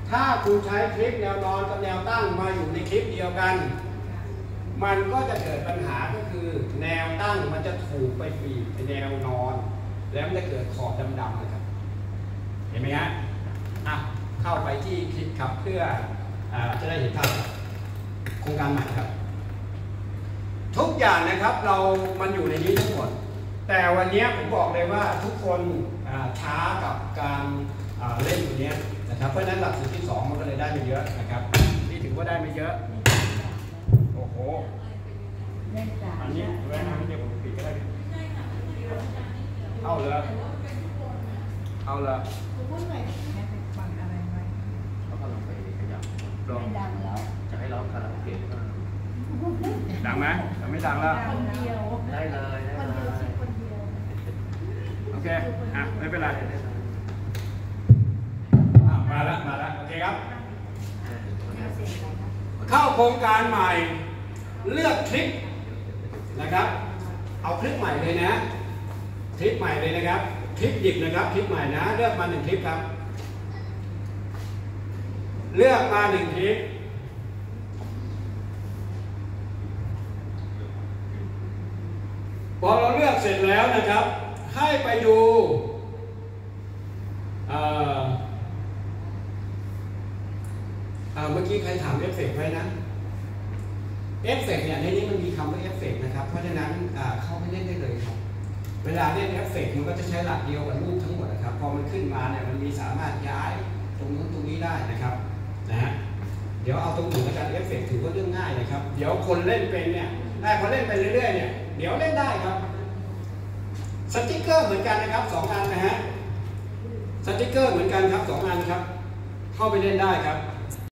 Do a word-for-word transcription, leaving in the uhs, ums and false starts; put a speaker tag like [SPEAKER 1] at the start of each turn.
[SPEAKER 1] ถ้าคุณใช้คลิปแนวนอนกับแนวตั้งมาอยู่ในคลิปเดียวกันมันก็จะเกิดปัญหาก็คือแนวตั้งมันจะถูกไปบีบแนวนอนแล้วมันจะเกิดขอบดำๆนะครับเห็นไหมฮะอ่ะเข้าไปที่คลิปครับเพื่ออจะได้เห็นภาพโครงการใหม่ครับทุกอย่างนะครับเรามันอยู่ในนี้ทั้งหมดแต่วันนี้ผมบอกเลยว่าทุกคนช้ากับการเล่นตัวนี้นะครับเพราะฉะนั้นหลักสูตรที่สองมันก็เลยได้ไม่เยอะนะครับนี่ถือว่าได้ไม่เยอะโอ้โหอันนี้แว่นอันนี้เดี๋ยวผมปิดก็ได้เอาเลยเอาเลย
[SPEAKER 2] เขากำลังไปขยับลองจะให้ร้องคาราโอเกะ
[SPEAKER 1] ดังไหมไม่ดังแล้ว
[SPEAKER 2] ได้เลยได้เลย
[SPEAKER 1] โอเคอ่ะไม่เป็นไรมาแล้วมาแล้วโอเคครับเข้าโครงการใหม่เลือกคลิปนะครับเอาคลิปใหม่เลยนะคลิปใหม่เลยนะครับคลิปหยิบนะครับคลิปใหม่นะเลือกมาหนึ่งคลิปครับเลือกมาหนึ่งคลิปพอเราเลือกเสร็จแล้วนะครับให้ไปดูเอ่อเมื่อกี้ใครถามเอฟเฟกต์ไว้นะเอฟเฟกต์เนี่ยในนี้มันมีคำว่าเอฟเฟกต์นะครับเพราะฉะนั้นเข้าไปเล่นได้เลยครับเวลาเล่นเอฟเฟกต์มันก็จะใช้หลักเดียวกับรูปทั้งหมดนะครับพอมันขึ้นมาเนี่ยมันมีสามารถย้ายตรงนู้นตรงนี้ได้นะครับนะฮะเดี๋ยวเอาตรงอื่นแล้วกันเอฟเฟกต์ถือว่าเรื่องง่ายนะครับเดี๋ยวคนเล่นเป็นเนี่ยได้พอเล่นไปเรื่อยๆเนี่ยเดี๋ยวเล่นได้ครับสติ๊กเกอร์เหมือนกันนะครับสองอันนะฮะสติ๊กเกอร์เหมือนกันครับสองอันครับเข้าไปเล่นได้ครับ